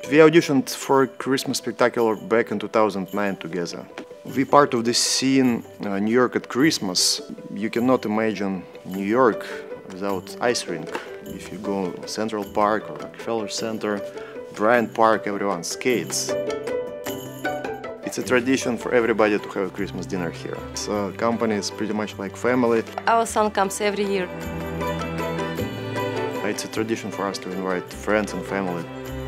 We auditioned for a Christmas spectacular back in 2009 together. We're part of the scene New York at Christmas. You cannot imagine New York without ice rink. If you go Central Park or Rockefeller Center, Bryant Park, everyone skates. It's a tradition for everybody to have a Christmas dinner here. So company is pretty much like family. Our son comes every year. It's a tradition for us to invite friends and family.